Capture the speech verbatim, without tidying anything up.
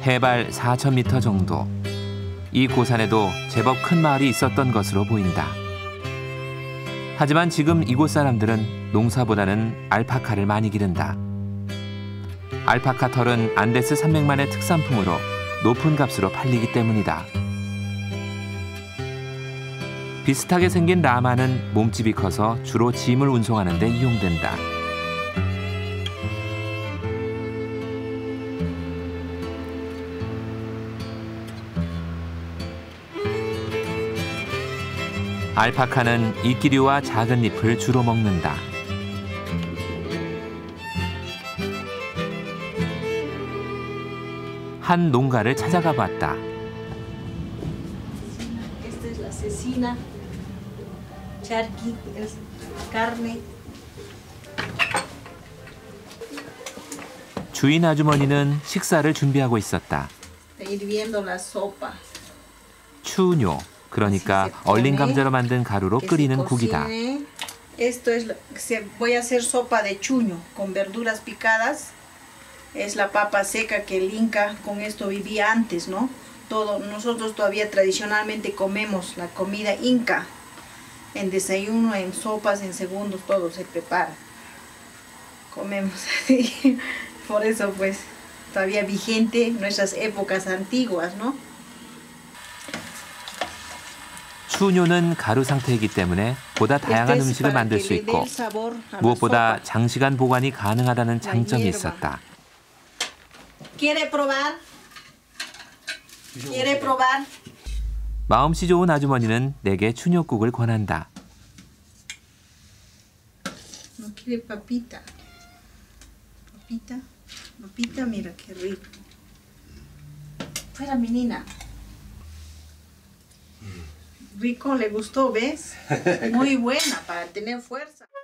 해발 사천 미터 정도. 이 고산에도 제법 큰 마을이 있었던 것으로 보인다. 하지만 지금 이곳 사람들은 농사보다는 알파카를 많이 기른다. 알파카 털은 안데스 산맥만의 특산품으로 높은 값으로 팔리기 때문이다. 비슷하게 생긴 라마는 몸집이 커서 주로 짐을 운송하는 데 이용된다. 알파카는 이끼류와 작은 잎을 주로 먹는다. 한 농가를 찾아가 봤다. 주인 아주머니는 식사를 준비하고 있었다. 추뇨, 그러니까 얼린 감자로 만든 가루로 끓이는 국이다. Esto es, voy a hacer sopa de chuño con verduras picadas. Es la papa seca que el Inca con esto vivía antes, ¿no? Todo, nosotros todavía tradicionalmente comemos la comida Inca. En desayuno, en sopas, en segundos, todo se prepara. Comemos así. Por eso, pues, todavía vigente nuestras épocas antiguas, ¿no? 추뇨는 가루 상태이기 때문에 보다 다양한 음식을 만들 수 있고 무엇보다 장시간 보관이 가능하다는 장점이 있었다. ¿Quiere probar? ¿Quiere probar? 마음씨 좋은 아주머니는 내게 추뇨국을 권한다. No quiere papita. Papita, papita, mira qué rico. Fuera, menina. Rico, le gustó, ¿ves? Muy buena para tener fuerza.